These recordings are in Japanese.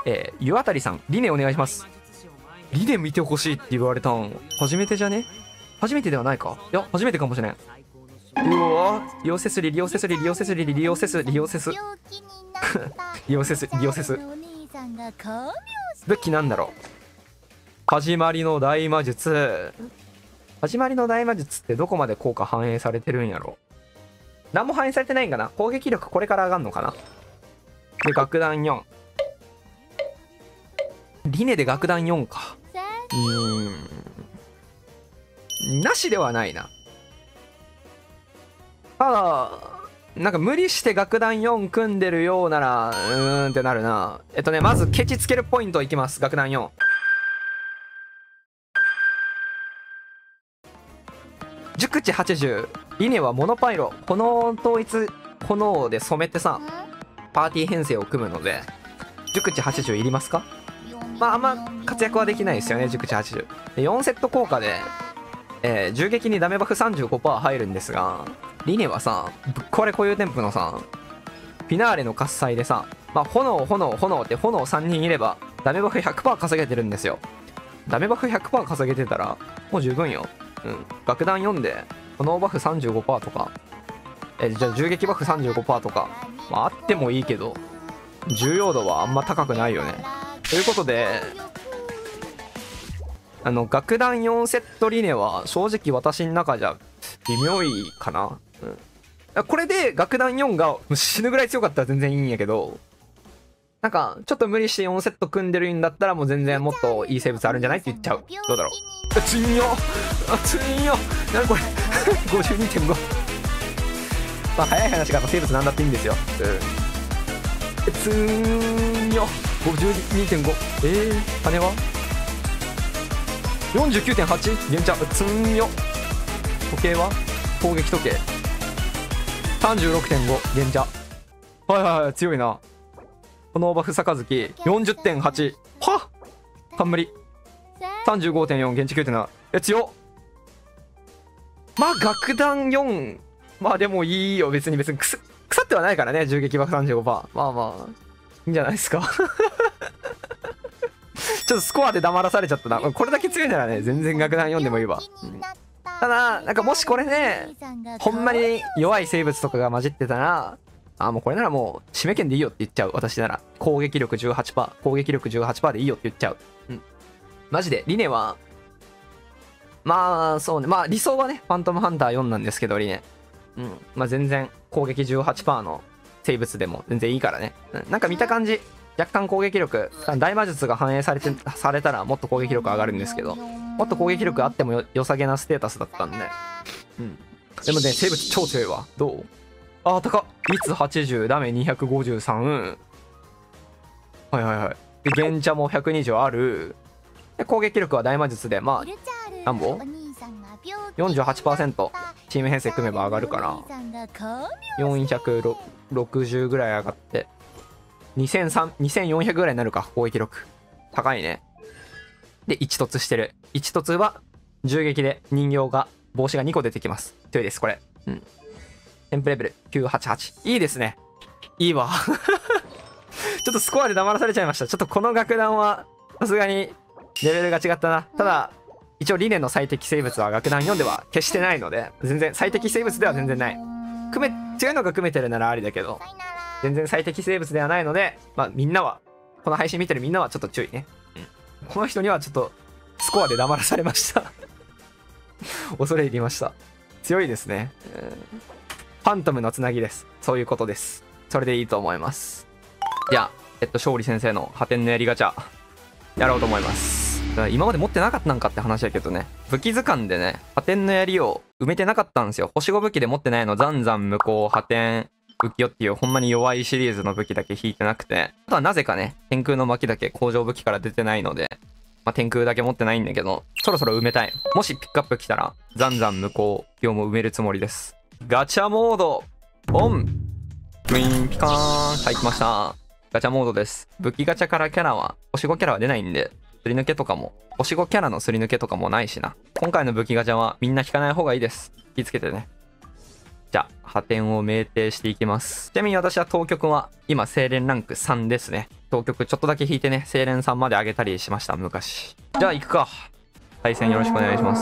湯あたりさん、リネお願いします。リネ見てほしいって言われたん。初めてじゃね？初めてではないか？いや、初めてかもしれん。うわリオセスリ、リオセスリ、リオセスリ、リオセス、リオセス。リオセス、リオセス。武器なんだろう。始まりの大魔術。始まりの大魔術ってどこまで効果反映されてるんやろ。何も反映されてないんかな。攻撃力これから上がんのかな。で、楽団4。リネで楽団4か。なしではないな。ただ、なんか無理して楽団4組んでるようなら、ってなるな。まずケチつけるポイントいきます。楽団4。熟知80。リネはモノパイロ。この統一炎で染めてさ、パーティー編成を組むので、熟知80いりますか？まあ、あんま活躍はできないですよね、熟知80。で、4セット効果で、銃撃にダメバフ 35% 入るんですが、リネはさ、ぶっ壊れ固有添付のさ、フィナーレの喝采でさ、まあ、炎って炎3人いれば、ダメバフ 100% 稼げてるんですよ。ダメバフ 100% 稼げてたら、もう十分よ。楽団4で、炎バフ 35% とか、じゃあ銃撃バフ 35% とか、まあ、あってもいいけど、重要度はあんま高くないよね。ということで、楽団4セットリネは正直私の中じゃ微妙いかな。これで楽団4が死ぬぐらい強かったら全然いいんやけど、なんかちょっと無理して4セット組んでるんだったらもう全然もっといい生物あるんじゃないって言っちゃう。どうだろう。つんよつんよ何これ52.5 まあ早い話が生物なんだっていいんですよ。つんよ52.5 羽は49.8 現茶つんよ。時計は攻撃時計 36.5 現茶。はい強いな。このバフ杯 40.8 はっ冠 35.4 現地 9.7 強っ。まあ楽団4まあでもいいよ。別に腐ってはないからね。銃撃バフ 35%。まあいいんじゃないですか。ちょっとスコアで黙らされちゃったな。これだけ強いならね、全然楽団4でもいいわ。ただ、なんかもしこれね、ほんまに弱い生物とかが混じってたら、もうこれならもう、締め剣でいいよって言っちゃう。私なら。攻撃力 18%、攻撃力 18% でいいよって言っちゃう。マジで、リネは、まあ、そうね。まあ、理想はね、ファントムハンター4なんですけど、リネ。まあ全然、攻撃 18% の生物でも全然いいからね。なんか見た感じ、若干攻撃力、大魔術が反映されたらもっと攻撃力上がるんですけど、もっと攻撃力あっても良さげなステータスだったんで。でもね、生物超強いわ。どう？高っ。率80、ダメ253。で、現茶も120ある。で、攻撃力は大魔術で、まあ、何本 ?48% チーム編成組めば上がるから、460ぐらい上がって、2400ぐらいになるか、攻撃力。高いね。で、1突してる。1突は、銃撃で人形が、帽子が2個出てきます。強いです、これ。テンプレベル988。いいですね。いいわ。ちょっとスコアで黙らされちゃいました。ちょっとこの楽団は、さすがに、レベルが違ったな。ただ、一応リネの最適生物は楽団4では決してないので、全然、最適生物では全然ない。強いのが組めてるならありだけど、全然最適生物ではないので、まあみんなは、この配信見てるみんなはちょっと注意ね。この人にはちょっと、スコアで黙らされました。恐れ入りました。強いですね。ファントムのつなぎです。そういうことです。それでいいと思います。じゃあ、勝利先生の破天のやりガチャ、やろうと思います。今まで持ってなかったんかって話だけどね。武器図鑑でね、破天の槍を埋めてなかったんですよ。星5武器で持ってないの、残々無効、破天、武器よっていうほんまに弱いシリーズの武器だけ引いてなくて、あとはなぜかね、天空の巻だけ工場武器から出てないので、まあ、天空だけ持ってないんだけど、そろそろ埋めたい。もしピックアップ来たら、残々無効、量も埋めるつもりです。ガチャモード、オン！ウィーン、ピカーン。はい、来ました。ガチャモードです。武器ガチャからキャラは、星5キャラは出ないんで、すり抜けとかも、星5キャラのすり抜けとかもないしな。今回の武器ガチャはみんな引かない方がいいです。気をつけてね。じゃあ、破天を酩酊していきます。ちなみに私は当局は、今、精錬ランク3ですね。 当局ちょっとだけ引いてね、精錬さんまで上げたりしました、昔。じゃあ行くか。対戦よろしくお願いします。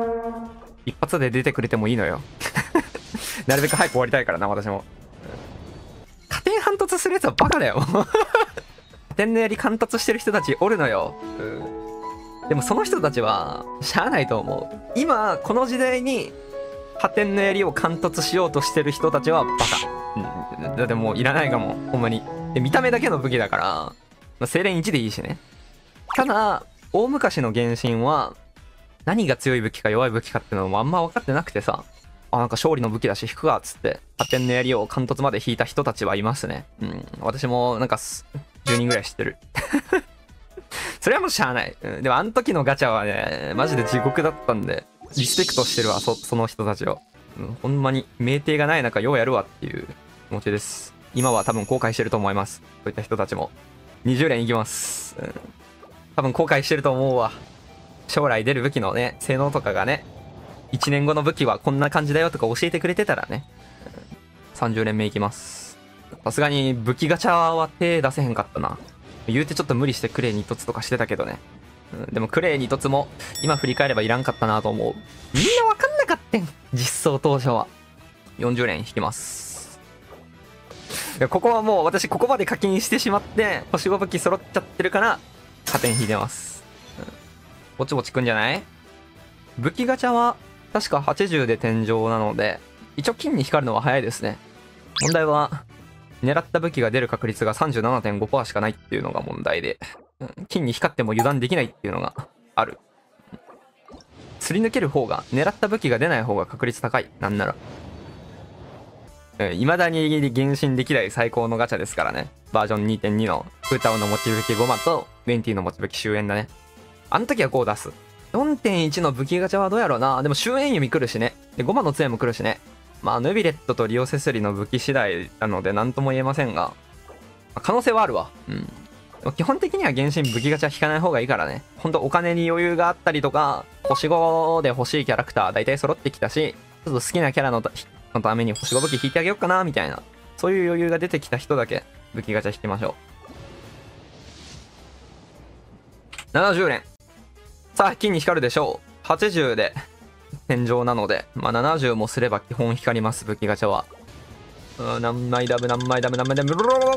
一発で出てくれてもいいのよ。なるべく早く終わりたいからな、私も。加点反突するやつはバカだよ。加点のやり貫突してる人たちおるのよ。でもその人たちは、しゃあないと思う。今、この時代に、破天の槍を貫突しようとしてる人たちはバカ。だってもういらないかも、ほんまに。で、見た目だけの武器だから、まあ、精錬1でいいしね。ただ、大昔の原神は、何が強い武器か弱い武器かっていうのもあんま分かってなくてさ、なんか勝利の武器だし引くかっつって、破天の槍を貫突まで引いた人たちはいますね。私もなんか10人ぐらい知ってる。それはもうしゃあない。でもあの時のガチャはね、マジで地獄だったんで、リスペクトしてるわ、その人たちを。ほんまに、酩酊がない中、ようやるわっていう気持ちです。今は多分後悔してると思います。そういった人たちも。20連いきます。多分後悔してると思うわ。将来出る武器のね、性能とかがね、1年後の武器はこんな感じだよとか教えてくれてたらね。30連目いきます。さすがに武器ガチャは手出せへんかったな。言うてちょっと無理してクレイ2突とかしてたけどね。でもクレイ2突も今振り返ればいらんかったなと思う。みんなわかんなかったん、実装当初は。40連引きます。ここはもう私ここまで課金してしまって星5武器揃っちゃってるから加点引いてます。ぼちぼちくんじゃない？武器ガチャは確か80で天井なので一応金に光るのは早いですね。問題は狙った武器が出る確率が 37.5% しかないっていうのが問題で、金に光っても油断できないっていうのがある。すり抜ける方が、狙った武器が出ない方が確率高い。なんなら。未だに原神歴代最高のガチャですからね。バージョン 2.2 のフータオの持ち武器5マとメンティの持ち武器終焉だね。あの時は5を出す。4.1 の武器ガチャはどうやろうな。でも終焉弓来るしね。で、5マの杖も来るしね。まあ、ヌビレットとリオセスリの武器次第なので何とも言えませんが、可能性はあるわ。基本的には原神武器ガチャ引かない方がいいからね。ほんとお金に余裕があったりとか、星5で欲しいキャラクター大体揃ってきたし、ちょっと好きなキャラのために星5武器引いてあげようかな、みたいな。そういう余裕が出てきた人だけ武器ガチャ引きましょう。70連。さあ、金に光るでしょう。80で天井なので、まあ、70もすれば基本光ります、武器ガチャは。何枚ダブ、何枚ダブ、何枚ダブ、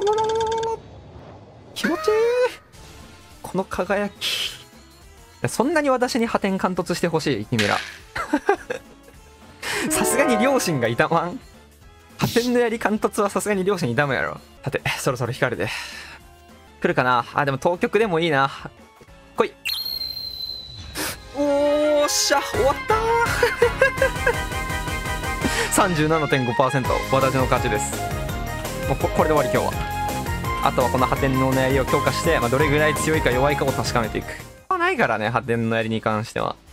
気持ちいい。この輝き。そんなに私に破天貫突してほしい、君ら。さすがに両親が痛まん。破天の槍貫突はさすがに両親痛むやろ。さて、そろそろ光るで。来るかなあ、でも当局でもいいな。来い。おーっしゃ、終わったー。37.5% 私の勝ちです。もうこれで終わり今日は。あとはこの破天の槍を強化して、どれぐらい強いか弱いかを確かめていく。ないからね、破天の槍に関しては。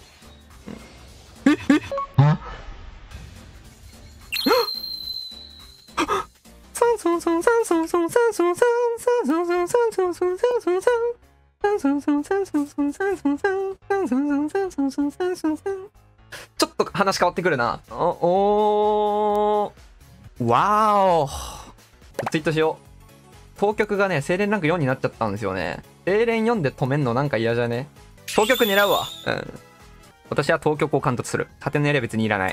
ちょっと話変わってくるな。わーお。ツイートしよう。当局がね、精錬ランク4になっちゃったんですよね。精錬4で止めんのなんか嫌じゃね？当局狙うわ。私は当局を貫突する。破天の槍は別にいらない。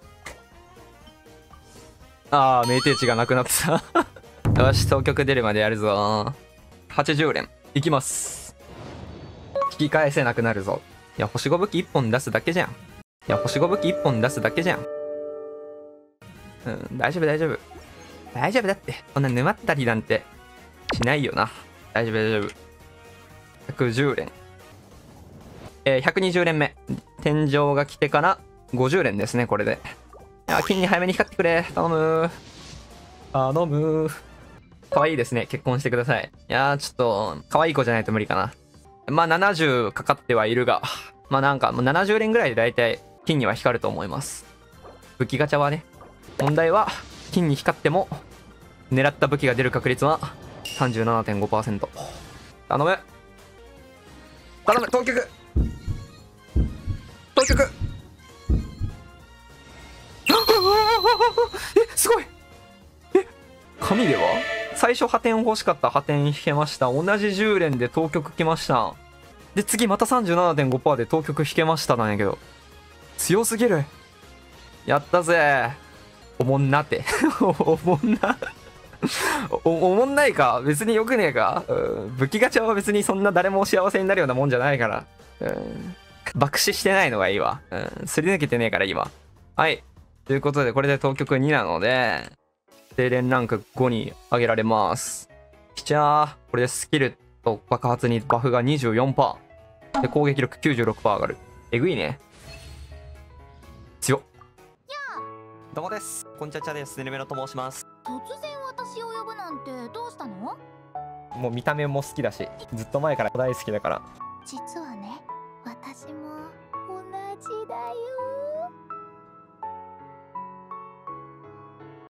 酩酊値がなくなった。よし、当局出るまでやるぞ。80連。いきます。引き返せなくなるぞ。いや、星5武器1本出すだけじゃん。星5武器1本出すだけじゃん。大丈夫大丈夫。大丈夫だって。こんな沼ったりなんてしないよな。大丈夫大丈夫。110連。120連目。天井が来てから50連ですね、これで。金に早めに光ってくれ。頼む。頼む。可愛いですね。結婚してください。いやー、ちょっと、可愛い子じゃないと無理かな。まあ、70かかってはいるが、まあなんか、もう70連ぐらいで大体、金には光ると思います。武器ガチャはね。問題は、金に光っても、狙った武器が出る確率は 37.5%。頼む。頼む、当局。当局。すごい。神では最初破天欲しかった破天引けました。同じ10連で当局来ました。で、次また 37.5% で当局引けましたなんやけど。強すぎる。やったぜ。おもんなって。おもんな。おもんないか別によくねえか、武器ガチャは別にそんな誰も幸せになるようなもんじゃないから。爆死してないのがいいわ。すり抜けてねえからいいわ。はい。ということで、これで当局2なので、低連ランク5に上げられます。きゃー。これでスキルと爆発にバフが 24%。で、攻撃力 96% 上がる。えぐいね。強っ。どうもです。こんちゃちゃです。ねるめろと申します。 突然私を呼ぶなんてどうしたの？ もう見た目も好きだし、ずっと前から大好きだから。 実はね、私も同じだよ。